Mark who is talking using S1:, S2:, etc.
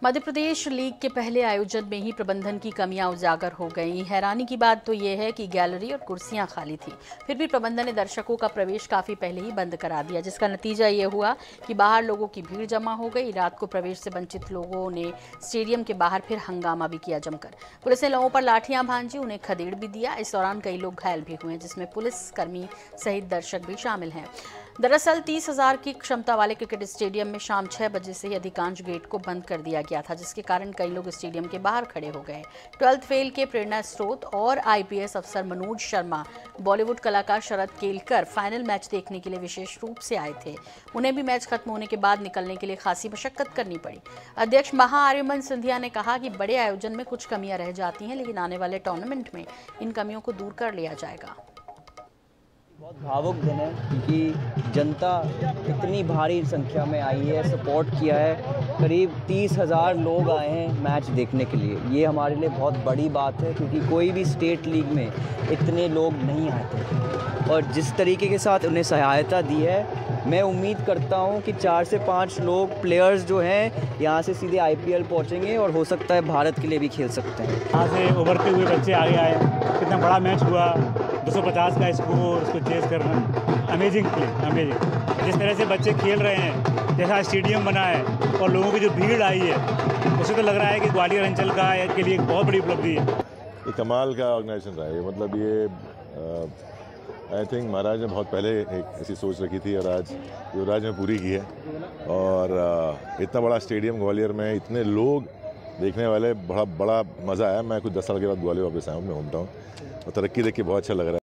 S1: Madhya Pradesh league के पहले आयोजन में ही प्रबंधन की कमियां उजागर हो गईं। हैरानी की बात तो ये है कि गैलरी और कुर्सियां खाली थी, फिर भी प्रबंधन ने दर्शकों का प्रवेश काफी पहले ही बंद करा दिया, जिसका नतीजा ये हुआ कि बाहर लोगों की भीड़ जमा हो गई। रात को प्रवेश से वंचित लोगों ने स्टेडियम के बाहर फिर हंगामा भी किया जमकर। पुलिस ने लोगों पर लाठियां भांजी, उन्हें खदेड़ भी दिया। इस दौरान कई लोग घायल भी हुए, जिसमें पुलिसकर्मी सहित दर्शक भी शामिल हैं। दरअसल 30,000 की क्षमता वाले क्रिकेट स्टेडियम में शाम 6 बजे से ही अधिकांश गेट को बंद कर दिया गया था, जिसके कारण कई लोग स्टेडियम के बाहर खड़े हो गए। 12th फेल के प्रेरणा स्रोत और आईपीएस अफसर मनोज शर्मा, बॉलीवुड कलाकार शरद केलकर फाइनल मैच देखने के लिए विशेष रूप से आए थे। उन्हें भी मैच खत्म होने के बाद निकलने के लिए खासी मशक्कत करनी पड़ी। अध्यक्ष महाआर्यमन सिंधिया ने कहा कि बड़े आयोजन में कुछ कमियां रह जाती हैं, लेकिन आने वाले टूर्नामेंट में इन कमियों को दूर कर लिया जाएगा।
S2: बहुत भावुक दिन है क्योंकि जनता इतनी भारी संख्या में आई है, सपोर्ट किया है। करीब 30,000 लोग आए हैं मैच देखने के लिए। ये हमारे लिए बहुत बड़ी बात है क्योंकि कोई भी स्टेट लीग में इतने लोग नहीं आते और जिस तरीके के साथ उन्हें सहायता दी है, मैं उम्मीद करता हूं कि 4 से 5 लोग प्लेयर्स जो हैं यहां से सीधे आईपीएल पहुंचेंगे और हो सकता है भारत के लिए भी खेल सकते हैं।
S3: यहाँ से उभरते हुए बच्चे आगे आए, कितना बड़ा मैच हुआ, 250 का स्कोर, उसको चेस करना, अमेजिंग प्ले, अमेजिंग। जिस तरह से बच्चे खेल रहे हैं, जैसा स्टेडियम बना है और लोगों की जो भीड़ आई है, उससे तो लग रहा है कि ग्वालियर अंचल का के लिए एक बहुत बड़ी उपलब्धि है।
S4: ये कमाल का ऑर्गेनाइजेशन रहा है। मतलब ये आई थिंक महाराज ने बहुत पहले एक ऐसी सोच रखी थी और आज युवराज ने पूरी की है। और इतना बड़ा स्टेडियम ग्वालियर में, इतने लोग देखने वाले, बड़ा मज़ा आया। मैं कुछ 10 साल के बाद ग्वालियर वापस आया हूँ, मैं घूमता हूँ और तरक्की देख के बहुत अच्छा लग रहा है।